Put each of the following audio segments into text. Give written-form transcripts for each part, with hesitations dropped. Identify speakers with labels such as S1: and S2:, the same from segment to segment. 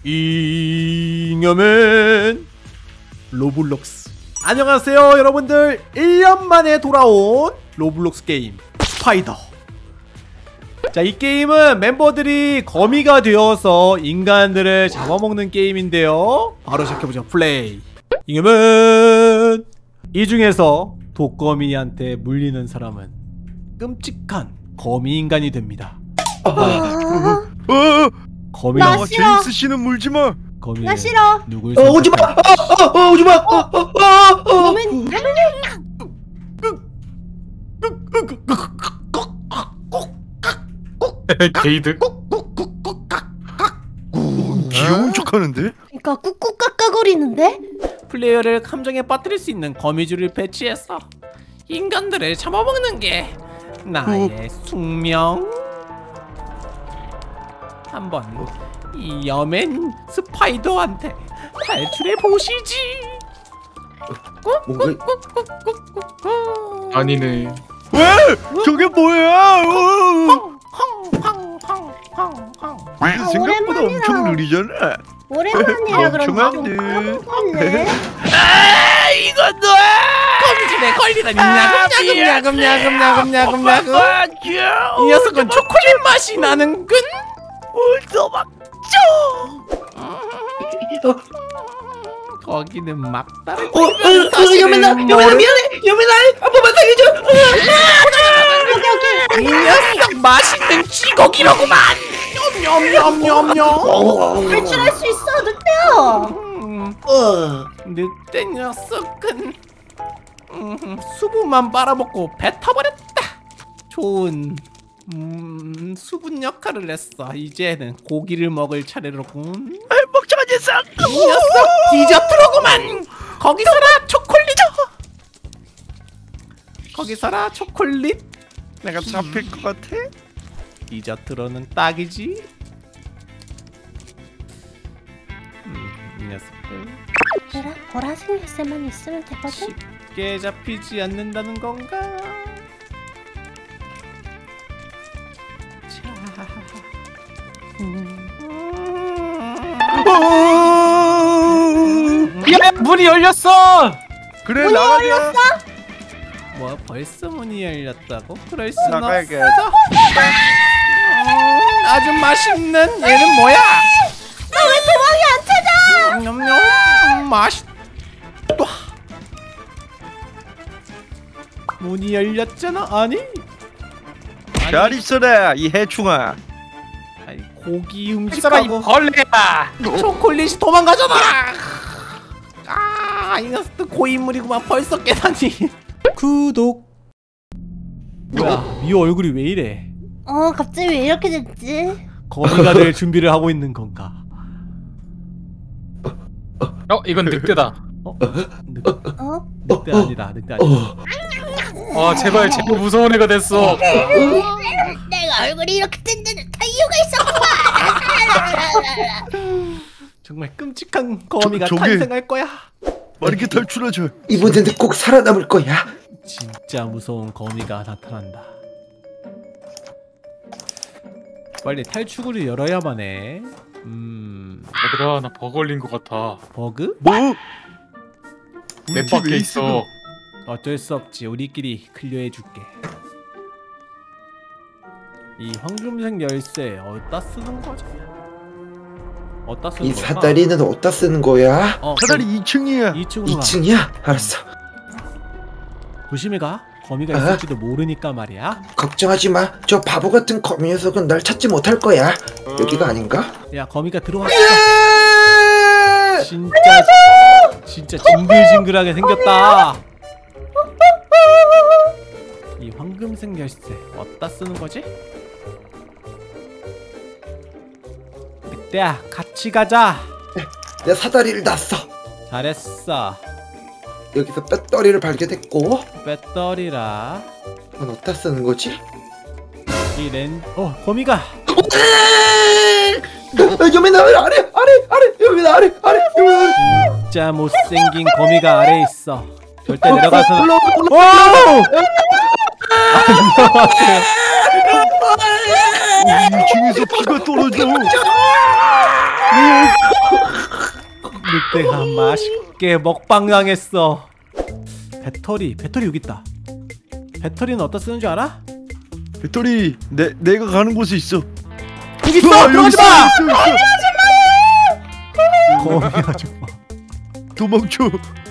S1: 잉여맨 로블록스. 안녕하세요 여러분들, 1년 만에 돌아온 로블록스 게임 스파이더. 자, 이 게임은 멤버들이 거미가 되어서 인간들을 잡아먹는 게임인데요, 바로 시작해보죠. 플레이. 잉여맨. 이 중에서 독거미한테 물리는 사람은 끔찍한 거미인간이 됩니다. 거미랑
S2: 나 싫어.
S3: 제임스 씨는 물지마.
S2: 나 싫어.
S1: 누굴
S3: 오지마. 오지마.
S2: 너는
S4: 게이드?
S3: 귀여운 척하는데?
S2: 그러니까 꾹꾹 깎아거리는데?
S1: 플레이어를 함정에 빠뜨릴 수 있는 거미줄을 배치해서 인간들을 잡아먹는 게 나의 숙명. 한번 이 여맨 스파이더한테 탈출해 보시지.
S4: 아니네.
S3: 왜? 저게 뭐야? 생각보다
S2: 오랜만이다.
S3: 엄청 느리잖아.
S2: 오랜만이라 그런가 좀
S3: 엄청한데.
S2: 까먹었네.
S1: 이건 너야! 거미줄에 걸리다니. 야금야금. 이 녀석은 초콜릿 맛이 나는군. 도망쳐. 거기는 막다른
S5: 여민아 미안해. 여민아 한 번만 살려줘.
S1: 이 녀석 맛있는 쥐고기로구만. 냠냠냠냠냠.
S2: 탈출할 수 있어, 늑대야.
S1: 늑대 녀석은 수분만 빨아먹고 뱉어버렸다. 좋은 수분 역할을 했어. 이제는 고기를 먹을 차례로군.
S3: 먹자마 녀석.
S1: 이 녀석 디저트로구만. 거기서라 초콜릿. 거기서라 초콜릿.
S3: 내가 잡힐 것 같아?
S1: 디저트로는 딱이지. 이 녀석들
S2: 얘들아, 보라색 열쇠만 있으면 되거든?
S1: 쉽게 잡히지 않는다는 건가? 자,
S4: 야, 문이 열렸어.
S3: 그래
S2: 문이
S3: 나가자.
S2: 열렸어?
S1: 뭐 벌써 문이 열렸다고? 그럴 순 없어.
S3: 나가야겠다.
S1: 아주 맛있는 얘는 뭐야?
S2: 나 왜 도망이 안 찾아?
S1: 냠냠 맛있다. 문이 열렸잖아. 아니
S3: 잘 있어라 이 해충아.
S1: 아니, 고기
S4: 이
S1: 음식하고
S4: 벌레야.
S1: 초콜릿이 도망가잖아. 이 녀석도 고인물이구만. 벌써 깨다니. 구독. 뭐야, 미호 얼굴이 왜 이래?
S2: 갑자기 왜 이렇게 됐지?
S1: 거미가 될 준비를 하고 있는 건가?
S4: 이건 늑대다.
S1: 늑대 아니다. 늑대 아니다.
S4: 제발 무서운 애가 됐어.
S2: 내가 얼굴이 이렇게 된 데는 다 이유가 있었구만.
S1: 정말 끔찍한 거미가
S3: 저게-
S1: 탄생할 거야.
S3: 빠르게 탈출하자.
S5: 이번에는 꼭 살아남을 거야.
S1: 진짜 무서운 거미가 나타난다. 빨리 탈출구를 열어야만 해.
S4: 얘들아, 나 버거 걸린 것 같아.
S1: 버그?
S3: 뭐?
S4: 내 밖에 있어.
S1: 어쩔 수 없지. 우리끼리 클리어해 줄게. 이 황금색 열쇠 어디다 쓰는 거지? 어디다 쓰는
S5: 이
S1: 거야?
S5: 사다리는 어디다 쓰는 거야?
S3: 사다리 2층이야.
S1: 2층으로 가.
S5: 2층이야? 알았어.
S1: 조심히 가. 거미가 있을지도 모르니까 말이야.
S5: 걱정하지 마. 저 바보 같은 거미 녀석은 날 찾지 못할 거야. 여기가 아닌가?
S1: 야, 거미가 들어왔어. 진짜 징글징글하게 생겼다. 이 황금색 열쇠 어디다 쓰는 거지? 늑대야, 같이 가자.
S5: 내 사다리를 놨어.
S1: 잘했어.
S5: 여기서 배터리를 발견했고.
S1: 배터리라.
S5: 이건 어디다 쓰는 거지?
S1: 거미가.
S5: 여민아 아래. 여민아 아래.
S1: 진짜 못생긴 거미가 아래에 있어. 절대 내려가서.
S5: 올라.
S1: 안녕하세요.
S3: 2층에서 피가 떨어져.
S1: 늑대가 맛있게 먹방당했어. 배터리 여기 있다. 배터리는 어디다 쓰는 줄 알아?
S3: 배터리 내가 가는 곳에 있어.
S1: 여기 있어! 들어가지 마! 거미 아줌마
S3: 도망쳐.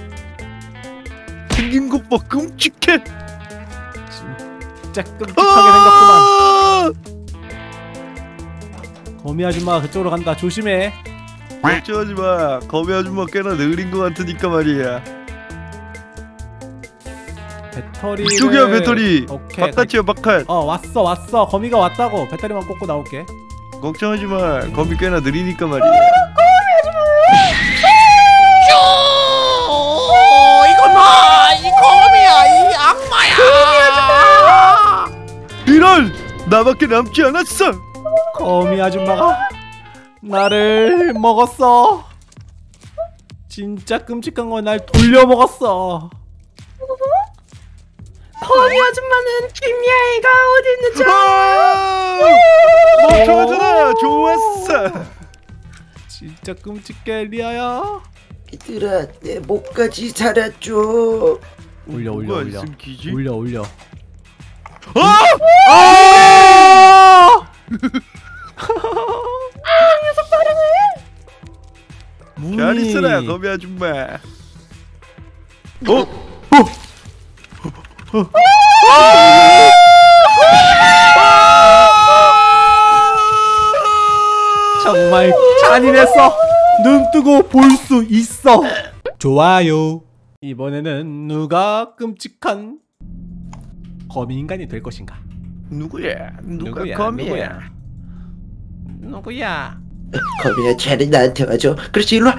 S3: 생긴 것 봐, 끔찍해.
S1: 진짜 끔찍하게 생겼구만. 거미 아줌마가 그쪽으로 간다. 조심해.
S3: 걱정하지 마. 거미 아줌마 꽤나 느린 것 같으니까 말이야.
S1: 배터리
S3: 이쪽이야 배터리.
S1: 오케이.
S3: 바깥이야 바깥.
S1: 왔어. 거미가 왔다고. 배터리만 꽂고 나올게.
S3: 걱정하지 마. 거미 꽤나 느리니까 말이야.
S1: 이건 이 거미야. 이 악마야.
S3: 이런! 나밖에 남지 않았어.
S1: 거미 아줌마가 나를 먹었어. 진짜 끔찍한 건 날 돌려 먹었어.
S2: 거미 아줌마는 김야이가 어디 있는지
S3: 멈춰가잖아. 좋았어.
S1: 진짜 끔찍해 리아야.
S5: 얘들아, 내 목까지 살았죠.
S1: 올려.
S3: 뭐가 있음 기지?
S1: 올려.
S2: 녀석 발음을
S3: 잘 있어라 거미 아줌마.
S1: 정말 잔인했어. 눈 뜨고 볼 수 있어. 좋아요. 이번에는 누가 끔찍한 거미 인간이 될 것인가?
S3: 누구야? 누가 거미야?
S1: 누구야?
S5: 거미야, 차라리 나한테 와줘. 그렇지, 일로 와.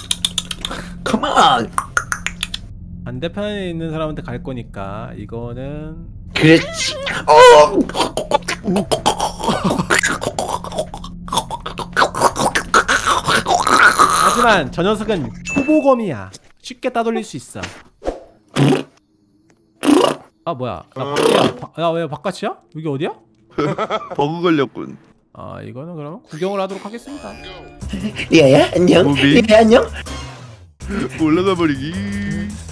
S5: 컴온.
S1: 반대편에 있는 사람한테 갈 거니까 이거는
S5: 그렇지.
S1: 하지만 저 녀석은 초보검이야. 쉽게 따돌릴 수 있어. 아 뭐야? 나 밖이야. 나 왜 바깥이야? 여기 어디야?
S3: 버그 걸렸군.
S1: 아 이거는 그러면 구경을 하도록 하겠습니다.
S5: 리아야, 안녕.
S3: 무비.
S5: 리아야, 안녕.
S3: 올라가 버리기.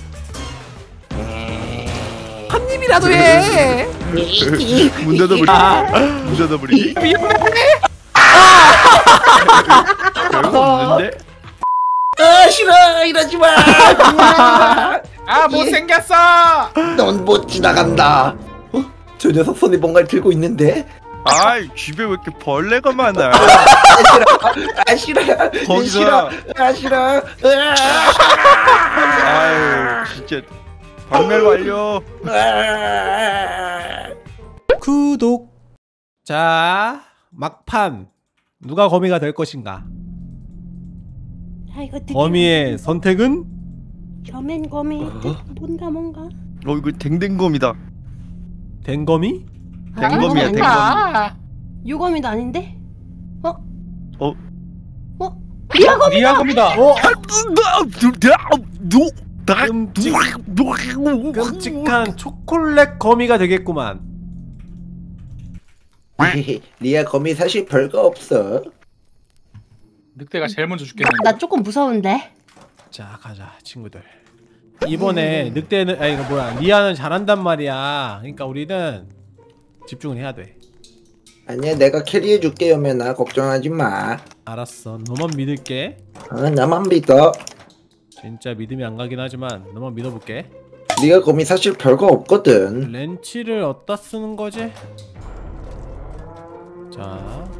S1: 한 입이라도 해.
S3: 문 닫아버리기. 문 닫아버리기. 별거 없는데?
S5: 싫어. 이러지 마.
S4: 못생겼어.
S5: 넌 못 지나간다. 저 녀석 손에 뭔가를 들고 있는데.
S3: 아이 집에 왜 이렇게 벌레가 많아?
S5: 싫어.
S3: 거기서.
S5: 싫어.
S3: 아유 진짜. 발매 완료.
S1: 구독. 자 막판 누가 거미가 될 것인가?
S2: 이거 되게
S1: 거미의 선택은
S2: 겸엔 거미 뭔가
S3: 이거 댕댕검이다.
S1: 댕거미?
S3: 댕검이야 댕검.
S2: 유거미도 아닌데?
S4: 리아검이다.
S1: 끔찍한 초콜릿 거미가 되겠구만.
S5: 리아, 거미 사실 별거 없어.
S4: 늑대가 제일 먼저 죽겠네.
S2: 나 조금 무서운데?
S1: 자 가자 친구들. 이번에 늑대는 아니 이거 뭐야 리아는 잘한단 말이야. 그러니까 우리는 집중을 해야 돼.
S5: 아니야, 내가 캐리해줄게. 여면아, 걱정하지 마.
S1: 알았어. 너만 믿을게.
S5: 나만 믿어.
S1: 진짜 믿음이 안 가긴 하지만 너만 믿어볼게.
S5: 리아, 거미 사실 별거 없거든.
S1: 렌치를 어디다 쓰는 거지? 자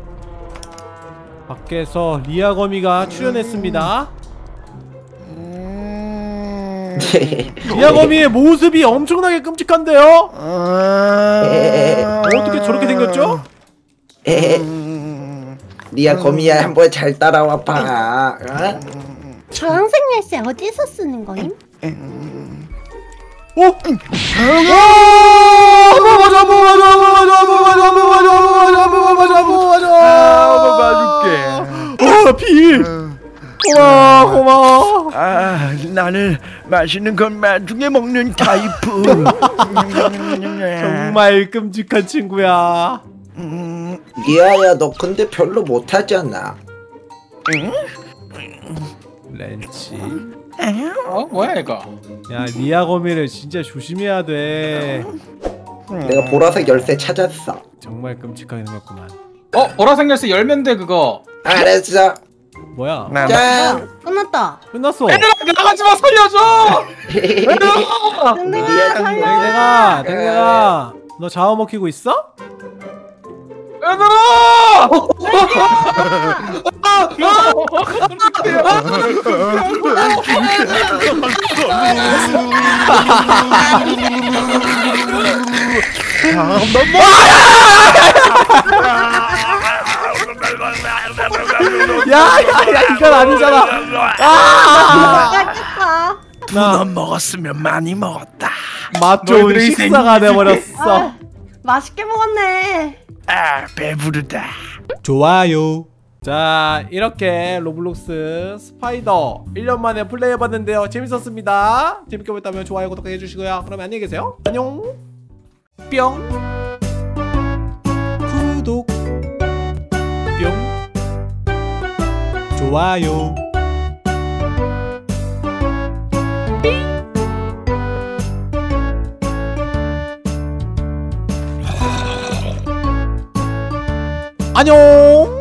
S1: 밖에서 리아 거미가 출연했습니다. 리아 거미의 모습이 엄청나게 끔찍한데요? 어떻게 저렇게 생겼죠?
S5: 리아, 거미야, 한번 잘 따라와 봐.
S2: 저항생 열쇠 어디서 쓰는 거임?
S1: 피! 고마워.
S3: 아 나는 맛있는 것만 중에 먹는 타입은.
S1: 정말 끔찍한 친구야.
S5: 리아야, 너 근데 별로 못하잖아.
S1: 렌치.
S4: 뭐야 이거?
S1: 야 리아 거미를 진짜 조심해야 돼.
S5: 내가 보라색 열쇠 찾았어.
S1: 정말 끔찍하게 생겼구만.
S4: 보라색 열쇠 열면 돼 그거.
S5: 알았어.
S1: 뭐야?
S5: 짠.
S2: 끝났다.
S1: 끝났어.
S4: 얘들아 나가지마 살려줘. 얘들아.
S2: 댕댕아 살려.
S1: 댕댕아 너 자워 먹히고 있어?
S4: 얘들아.
S1: 야야야 이건 아니잖아. 아!
S2: 깼다.
S3: 넌 먹었으면 많이 먹었다.
S1: 맛 좋은
S4: 너희들의
S1: 식사가 돼버렸어.
S2: 맛있게 먹었네.
S3: 아 배부르다.
S1: 좋아요. 자 이렇게 로블록스 스파이더 1년 만에 플레이해봤는데요. 재밌었습니다. 재밌게 보셨다면 좋아요 구독해 주시고요. 그러면 안녕히 계세요. 안녕. 뿅. 구독. 뿅. 좋아요. 안녕.